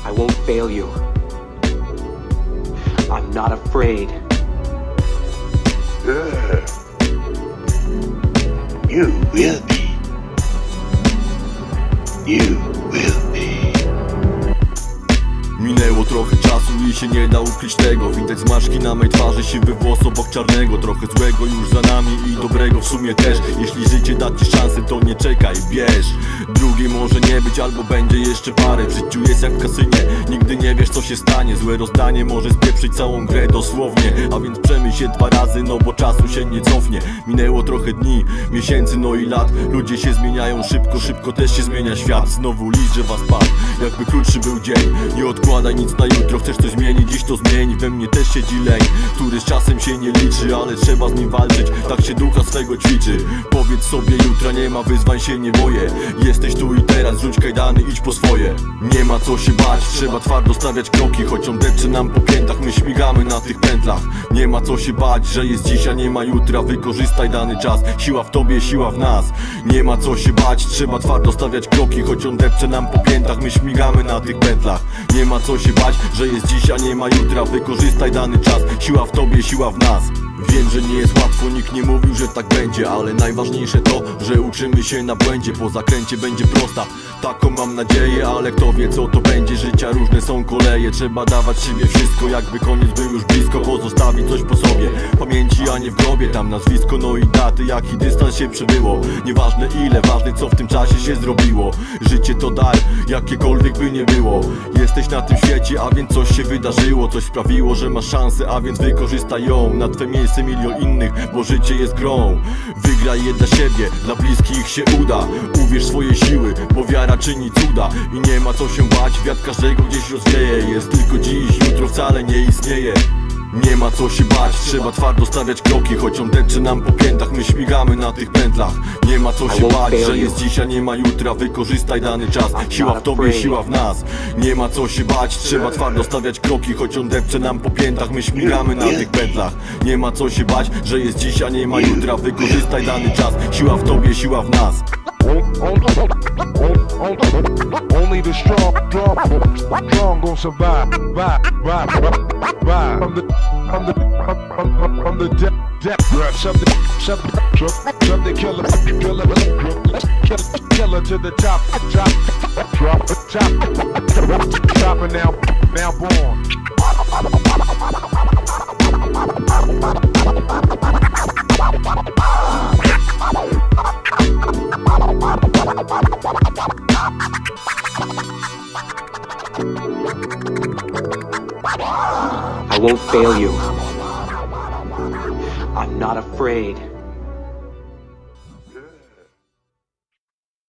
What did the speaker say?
I won't fail you. I'm not afraid. You will be. You will be. Minęło trochę czasu i się nie da ukryć tego. Widać zmarszki na mej twarzy, siwy włos obok czarnego. Trochę złego już za nami i dobrego w sumie też. Jeśli życie da ci szansę, to nie czekaj, bierz. Drugiej może nie być, albo będzie jeszcze parę. W życiu jest jak w kasynie, nigdy nie wiesz co się stanie. Złe rozdanie może spieprzyć całą grę dosłownie. A więc przemyśl się 2 razy, no bo czasu się nie cofnie. Minęło trochę dni, miesięcy, no i lat. Ludzie się zmieniają szybko, szybko też się zmienia świat. Znowu list, że was padł, jakby krótszy był dzień. Nie odkładaj nic na jutro, chcesz coś zmienić, dziś to zmień. We mnie też siedzi lęk, który z czasem się nie liczy, ale trzeba z nim walczyć, tak się ducha swego ćwiczy. Powiedz sobie, jutra nie ma wyzwań, się nie boję. Jesteś tu i teraz, rzuć kajdany, idź po swoje. Nie ma co się bać, trzeba twardo stawiać kroki. Choć on depcze nam po piętach, my śmigamy na tych pętlach. Nie ma co się bać, że jest dziś, a nie ma jutra. Wykorzystaj dany czas, siła w tobie, siła w nas. Nie ma co się bać, trzeba twardo stawiać kroki. Choć on depcze nam po piętach, my śmigamy na tych pętlach. Nie ma co się bać, że jest dziś, a nie ma jutra. Wykorzystaj dany czas, siła w tobie, siła w nas. Wiem, że nie jest łatwo, nikt nie mówił, że tak będzie. Ale najważniejsze to, że uczymy się na błędzie. Po zakręcie będzie prosta, taką mam nadzieję. Ale kto wie co to będzie, życia różne są koleje. Trzeba dawać siebie wszystko, jakby koniec był już blisko. Pozostawić coś po sobie, pamięci a nie w grobie. Tam nazwisko, no i daty, jaki dystans się przebyło. Nieważne ile, ważne co w tym czasie się zrobiło. Życie to dar, jakiekolwiek by nie było. Jesteś na tym świecie, a więc coś się wydarzyło. Coś sprawiło, że masz szansę, a więc wykorzystaj ją. Na twe miejsce milion innych, bo życie jest grą. Wygraj je dla siebie, dla bliskich się uda. Uwierz w swoje siły, bo wiara czyni cuda. I nie ma co się bać, wiatr każdego gdzieś rozwieje. Jest tylko dziś, jutro wcale nie istnieje. Nie ma co się bać, trzeba twardo stawiać kroki. Choć on depcze nam po piętach, my śmigamy na tych pętlach. Nie ma co się bać, że jest dziś, a nie ma jutra. Wykorzystaj dany czas, siła w tobie, siła w nas. Nie ma co się bać, trzeba twardo stawiać kroki. Choć on depcze nam po piętach, my śmigamy na tych pętlach. Nie ma co się bać, że jest dziś, a nie ma jutra. Wykorzystaj dany czas, siła w tobie, siła w nas. Only the strong gon' survive. From the depth, shove the killer to the top, and now born. I won't fail you. I'm not afraid.